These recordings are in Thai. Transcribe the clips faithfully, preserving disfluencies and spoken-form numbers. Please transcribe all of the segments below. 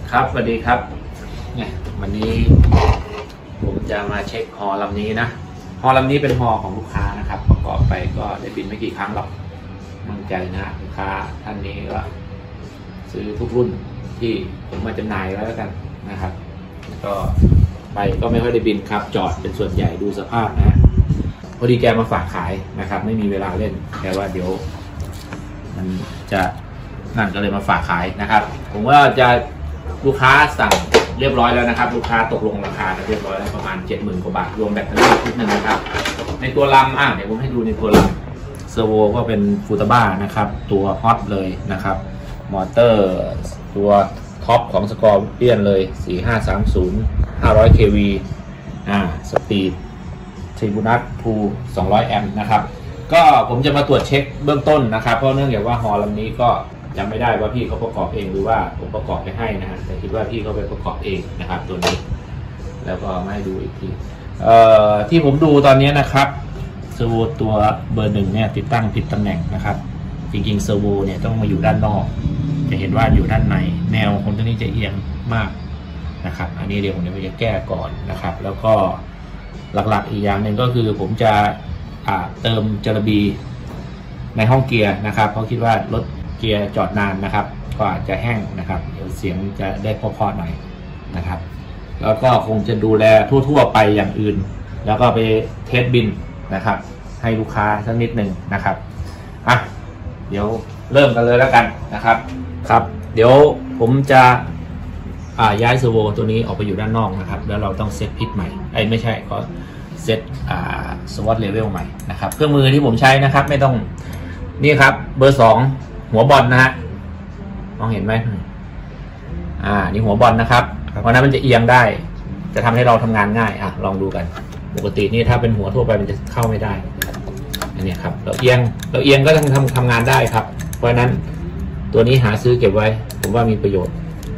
ครับสวัสดีครับเนี่ยวันนี้ผมจะมาเช็คฮอลำนี้นะฮอลำนี้เป็นฮอของลูกค้านะครับประกอบไปก็ได้บินไม่กี่ครั้งหรอกมั่นใจนะลูกค้าท่านนี้ก็ซื้อทุกรุ่นที่ผมมาจำหน่ายแล้วกันนะครับก็ไปก็ไม่ค่อยได้บินครับจอดเป็นส่วนใหญ่ดูสภาพนะพอดีแกมาฝากขายนะครับไม่มีเวลาเล่นแต่ว่าเดี๋ยวมันจะนั่นก็เลยมาฝากขายนะครับผมว่าจะลูกค้าสั่งเรียบร้อยแล้วนะครับลูกค้าตกลงราคาเรียบร้อยแล้วประมาณ เจ็ดหมื่น กว่าบาทรวมแบตเตอรี่ชุดหนึ่งนะครับในตัวลำอ่ะเดี๋ยวผมให้ดูในตัวลำเซอร์โวก็เป็นฟูตาบ้านะครับตัวฮอตเลยนะครับมอเตอร์ตัวท็อปของสกอร์เปียนเลยสี่ห้าสามศูนย์ ห้าร้อย เค วี อ่าสปีดทริบูนัสทูสองร้อยแอมป์นะครับก็ผมจะมาตรวจเช็คเบื้องต้นนะครับเพราะเนื่องจากว่าฮอลำนี้ก็จำไม่ได้ว่าพี่เขาประกอบเองหรือว่าผมประกอบไปให้นะฮะแต่คิดว่าพี่เขาไปประกอบเองนะครับตัวนี้แล้วก็มาให้ดูอีกทีเอ่อที่ผมดูตอนนี้นะครับเซอร์โวตัวเบอร์หนึ่งเนี่ยติดตั้งผิดตำแหน่งนะครับจริงๆเซอร์โวเนี่ยต้องมาอยู่ด้านนอกจะเห็นว่าอยู่ด้านในแนวของตัวนี้จะเอียงมากนะครับอันนี้เดี๋ยวผมจะแก้ก่อนนะครับแล้วก็หลักๆอีกอย่างหนึ่งก็คือผมจะเติมจระบีในห้องเกียร์นะครับเพราะคิดว่ารถเกียร์จอดนานนะครับก็อาจจะแห้งนะครับเดี๋ยวเสียงจะได้พอๆหน่อยนะครับแล้วก็คงจะดูแลทั่วๆไปอย่างอื่นแล้วก็ไปเทสบินนะครับให้ลูกค้าสักนิดหนึ่งนะครับอ่ะเดี๋ยวเริ่มกันเลยแล้วกันนะครับครับเดี๋ยวผมจะย้ายเซอร์โวตัวนี้ออกไปอยู่ด้านนอกนะครับแล้วเราต้องเซตพิทใหม่ไอ้ไม่ใช่ก็เซตสวอตเลเวลใหม่นะครับเครื่องมือที่ผมใช้นะครับไม่ต้องนี่ครับเบอร์สองหัวบอลนะฮะมองเห็นไหมอ่านี่หัวบอลนะครับเพราะนั้นมันจะเอียงได้จะทำให้เราทำงานง่ายอ่ะลองดูกันปกตินี่ถ้าเป็นหัวทั่วไปมันจะเข้าไม่ได้อันนี้ครับเราเอียงเราเอียงก็ต้องทำทำงานได้ครับเพราะนั้นตัวนี้หาซื้อเก็บไว้ผมว่ามีประโยชน์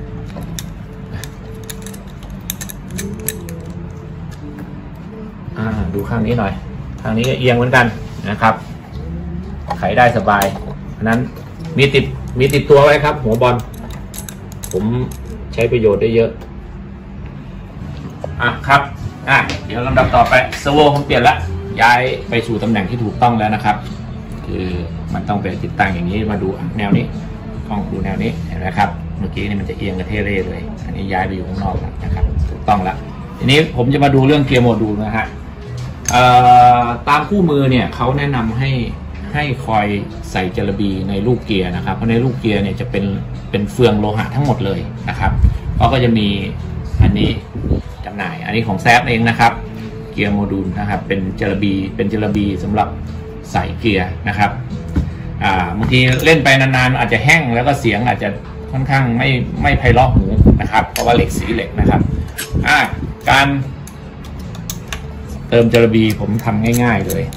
อ่าดูข้างนี้หน่อยข้างนี้เอียงเหมือนกันนะครับไขได้สบายเพราะนั้นมีติดมีติดตัวไว้ครับหัวบอลผมใช้ประโยชน์ได้เยอะอ่ะครับอ่ะเดี๋ยวลำดับต่อไปเซอร์โวผมเปลี่ยนละย้ายไปสู่ตำแหน่งที่ถูกต้องแล้วนะครับคือมันต้องไปติดตั้งอย่างนี้มาดูแนวนี้ต้องดูแนวนี้เห็นไหมครับเมื่อกี้นี่มันจะเอียงกระเทเร่เลยอันนี้ย้ายไปอยู่ข้างนอกแล้วนะครับถูกต้องแล้วทีนี้ผมจะมาดูเรื่องเกียร์โมดูลนะฮะตามคู่มือเนี่ยเขาแนะนำให้ให้คอยใส่จระบีในลูกเกียร์นะครับเพราะในลูกเกียร์เนี่ยจะเป็นเป็นเฟืองโลหะทั้งหมดเลยนะครับเขาก็จะมีอันนี้จำหน่ายอันนี้ของแซฟเองนะครับเกียร์โมดูลนะครับเป็นจระบีเป็นจระบีสำหรับใส่เกียร์นะครับอ่าบางทีเล่นไปนานๆอาจจะแห้งแล้วก็เสียงอาจจะค่อนข้างไม่ไม่ไพเราะหูนะครับเพราะว่าเหล็กสีเหล็กนะครับอ่าการเติมจระบีผมทำง่ายๆเลย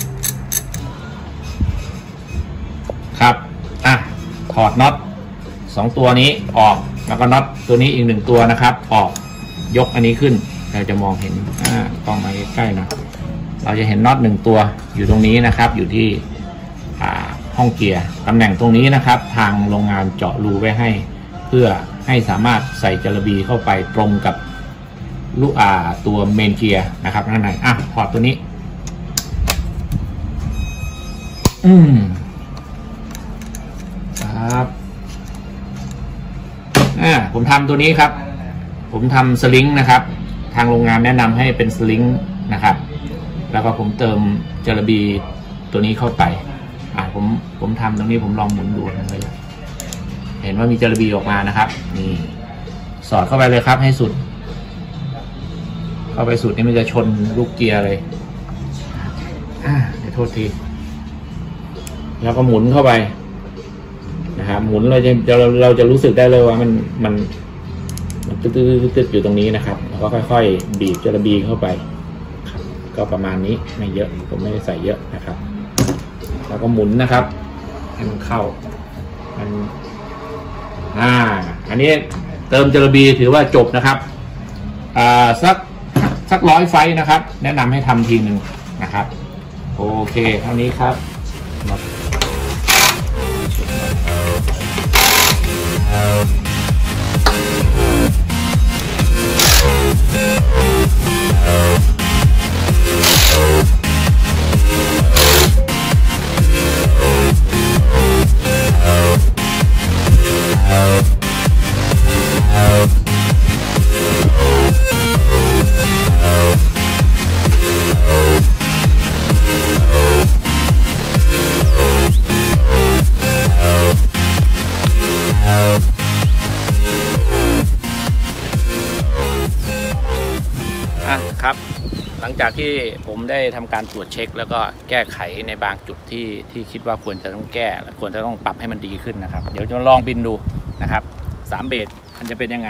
ครับอ่ะถอดน็อตสองตัวนี้ออกแล้วก็น็อตตัวนี้อีกหนึ่งตัวนะครับออกยกอันนี้ขึ้นเราจะมองเห็นอ่ากล้องมาใกล้ๆนะเราจะเห็นน็อตหนึ่งตัวอยู่ตรงนี้นะครับอยู่ที่อ่าห้องเกียร์ตำแหน่งตรงนี้นะครับทางโรงงานเจาะรูไว้ให้เพื่อให้สามารถใส่จระบีเข้าไปตรงกับลูกอ่าตัวเมนเกียร์นะครับข้างในอ่ะถอดตัวนี้อืมครับอ่าผมทำตัวนี้ครับผมทำสลิงนะครับทางโรงงานแนะนำให้เป็นสลิงนะครับแล้วก็ผมเติมจระบีตัวนี้เข้าไปอ่าผมผมทำตรงนี้ผมลองหมุนดูเลยเห็นว่ามีจระบีออกมานะครับนี่สอดเข้าไปเลยครับให้สุดเข้าไปสุดนี่มันจะชนลูกเกียร์เลยอ่าเดี๋ยวโทษทีแล้วก็หมุนเข้าไปนะครับหมุนเราจะเราเราจะรู้สึกได้เลยว่ามันมันมันตึ๊ดตึ๊ดตึ๊ดอยู่ตรงนี้นะครับแล้วก็ค่อยๆบีบจระบีเข้าไปก็ประมาณนี้ไม่เยอะผมไม่ได้ใส่เยอะนะครับแล้วก็หมุนนะครับให้มันเข้ามันอ่าอันนี้เติมจระบีถือว่าจบนะครับอ่าสักสักร้อยไฟนะครับแนะนำให้ทำทีหนึ่งนะครับโอเคเท่านี้ครับ Thank you. นะครับหลังจากที่ผมได้ทำการตรวจเช็คแล้วก็แก้ไขในบางจุดที่ที่คิดว่าควรจะต้องแก้และควรจะต้องปรับให้มันดีขึ้นนะครับเดี๋ยวจะลองบินดูนะครับสามเบสมันจะเป็นยังไง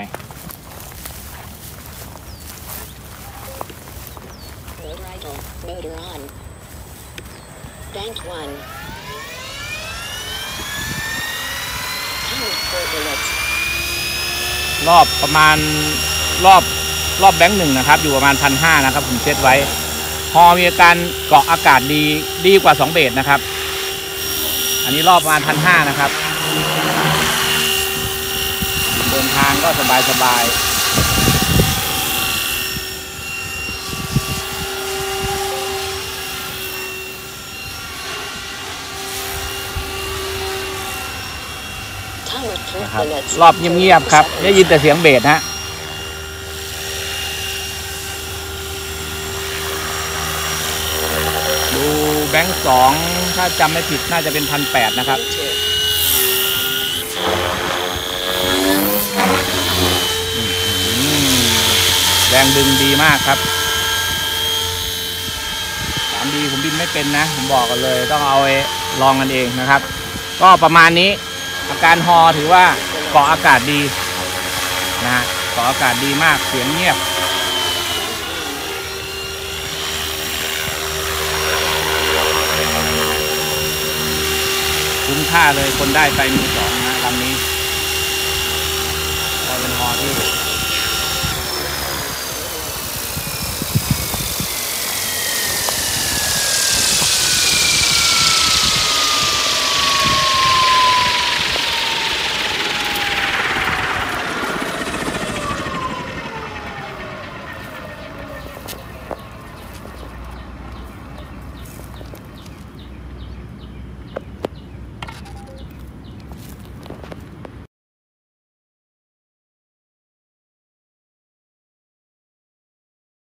รอบประมาณรอบรอบแบงค์หนึ่งนะครับอยู่ประมาณพันห้านะครับผมเซตไว้ฮอมีอาการเกาะอากาศดีดีกว่าสองเบสนะครับอันนี้รอบประมาณพันห้านะครับเดินทางก็สบายสบายนะครับรอบเงียบๆครับได้ยินแต่เสียงเบสฮะดูแบงค์สองถ้าจำไม่ผิดน่าจะเป็นพันแปดนะครับแรงดึงดีมากครับสามดีผมบินไม่เป็นนะผมบอกกันเลยต้องเอาไปลองกันเองนะครับก็ประมาณนี้อาการฮอถือว่าเกาะอากาศดีนะฮะเกาะอากาศดีมากเสียงเงียบคุ้มค่าเลยคนได้ไปมือสอง